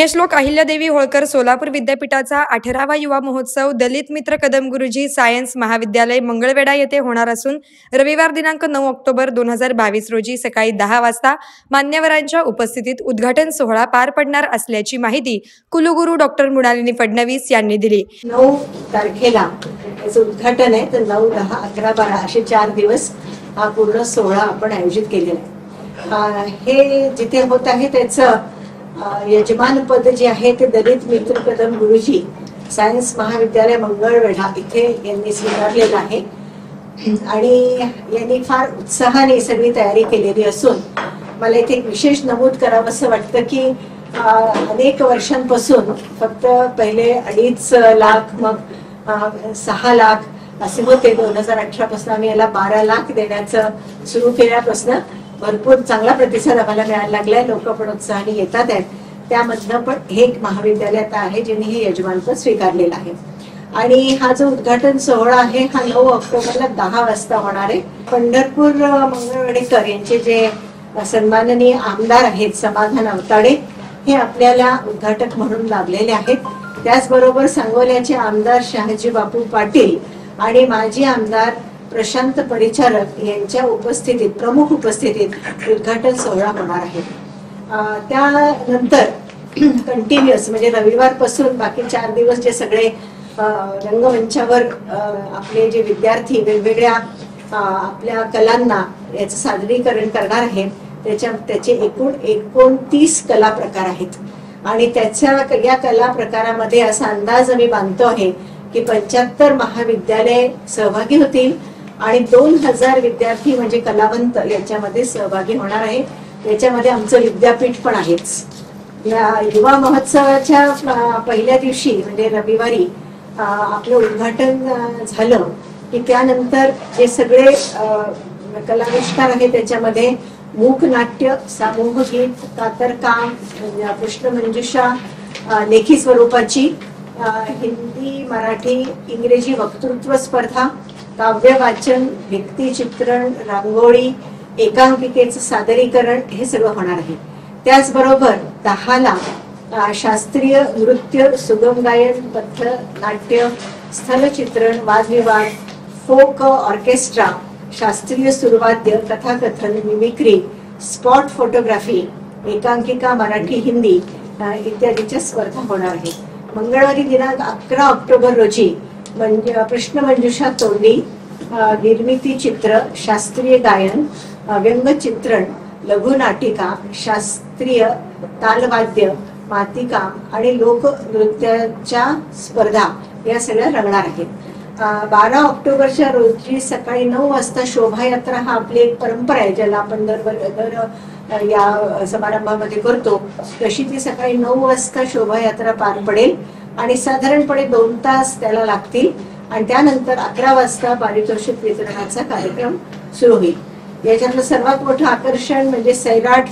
पुण्यश्लोक अहिल्यादेवी होळकर सोलापूर विद्यापीठाचा 18वा युवा महोत्सव दलित मित्र कदम गुरुजी सायन्स महाविद्यालय मंगळवेढा येथे होणार असून रविवार दिनांक 9 ऑक्टोबर 2022 रोजी सकाळी 10 वाजता मान्यवरांच्या उपस्थितीत उद्घाटन सोहळा पार पडणार असल्याची माहिती कुलगुरू डॉक्टर मृणालिनी फडणवीस यांनी दिली। 9 तारखेला याचं उद्घाटन आहे, तर 9, 10, 11, 12 असे 4 दिवस हा पूर्ण सोहळा आपण आयोजित केलेला आहे। हे जिथे होत आहे त्याचं यजमान पद जे आहे ते दलित मित्र कदम गुरुजी सायन्स महाविद्यालय मंगळवेढा इथे यांनी स्वीकारलेलं आहे आणि यांनी फार उत्साहाने सगळी तयारी केलेली असून मला इथे एक विशेष नमूद करावं असं वाटतं की अनेक वर्षांपासून फक्त पहिले 2.5 लाख मग 6 लाख असे होते। 2018 पासून आम्ही याला 12 लाख देण्याचं सुरू केल्यापासून भरपूर चांगला प्रतिसाद आम्हाला मिळायला लागलाय। लोक पण उत्साहाने येतात आहेत। त्यामधनं पण हे एक महाविद्यालय आहे ज्यांनी हे यजमानपद स्वीकारलेलं आहे आणि हा जो उद्घाटन सोहळा आहे हा 9 ऑक्टोबरला 10 वाजता होणार आहे। पंढरपूर मंगळवेढेकर यांचे जे सन्माननीय आमदार आहेत समाधान अवताडे हे आपल्याला उद्घाटक म्हणून लाभलेले आहेत। त्याचबरोबर सांगोल्याचे आमदार शहाजी बापू पाटील आणि माजी आमदार प्रशांत परिचारक यांच्या उपस्थितीत प्रमुख उपस्थितीत उद्घाटन सोहळा होणार आहे। त्यानंतर कंटिन्युअस म्हणजे रविवार पासून बाकी 4 दिवस जे सगळे रंगमंचावर आपले जे विद्यार्थी वेगवेगळ्या आपल्या कलांना याचं सादरीकरण करणार आहेत त्याचे एकूण 29 कला प्रकार आहेत आणि या कला प्रकारामध्ये असा अंदाज आम्ही बांधतो आहे की 75 महाविद्यालय सहभागी होतील आणि 2000 विद्यार्थी म्हणजे कलावंत याच्यामध्ये सहभागी होणार आहे। याच्यामध्ये आमचं विद्यापीठ पण आहेच। या युवा महोत्सवाच्या पहिल्या दिवशी म्हणजे रविवारी आपलं उद्घाटन झालं की त्यानंतर जे सगळे कलाविष्कार आहेत त्याच्यामध्ये मूक नाट्य, समूह गीत, कातरकाम, कृष्णमंजुषा, लेखी स्वरूपाची, हिंदी मराठी इंग्रजी वक्तृत्व स्पर्धा, काव्य वाचन, व्यक्तिचित्रण, रांगोळी, एकांकिकेचं सादरीकरण हे सगळं होणार आहे। त्याचबरोबर 10 ला शास्त्रीय नृत्य, सुगम गायन, पथनाट्य, स्थलचित्रण, वादविवाद, फोक ऑर्केस्ट्रा, शास्त्रीय सुरवाद्य, कथाकथन, मिमिक्री, स्पॉट फोटोग्राफी, एकांकिका मराठी हिंदी इत्यादीच्या स्पर्धा होणार आहेत। मंगळवारी दिनांक 11 ऑक्टोबर रोजी कृष्णमंजुषा तोंडी, निर्मिती चित्र, शास्त्रीय गायन, व्यंगचित्रण, लघुनाटिका, शास्त्रीय तालवाद्य, मातीकाम आणि लोकनृत्याच्या स्पर्धा या सगळ्या रंगणार आहेत। 12 ऑक्टोबरच्या रोजी सकाळी 9 वाजता शोभायात्रा हा आपली एक परंपरा आहे ज्याला आपण दर या समारंभामध्ये करतो तशी ती सकाळी 9 वाजता शोभायात्रा पार पडेल आणि साधारणपणे 2 तास त्याला लागतील आणि त्यानंतर 11 वाजता पारितोषिक वितरणाचा कार्यक्रम सुरू होईल। याच्यातलं सर्वात मोठं आकर्षण म्हणजे सैराट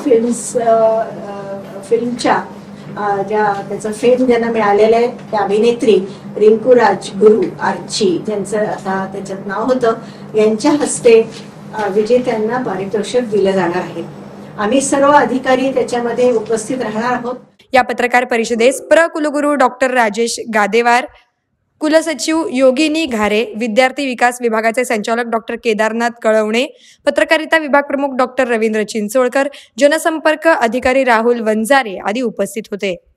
फिल्मच्या त्याचं फेम ज्यांना मिळालेलं आहे त्या अभिनेत्री रिंकू राजगुरू आर्ची ज्यांचं आता त्याच्यात नाव होतं यांच्या हस्ते विजेत्यांना पारितोषिक दिलं जाणार आहे। आम्ही सर्व अधिकारी त्याच्यामध्ये उपस्थित राहणार आहोत। या पत्रकार परिषदेस कुलगुरू डॉक्टर राजेश गादेवार, कुलसचिव योगिनी घारे, विद्यार्थी विकास विभागाचे संचालक डॉक्टर केदारनाथ कळवणे, पत्रकारिता विभाग प्रमुख डॉक्टर रवींद्र चिंचोळकर, जनसंपर्क अधिकारी राहुल वंजारे आदी उपस्थित होते।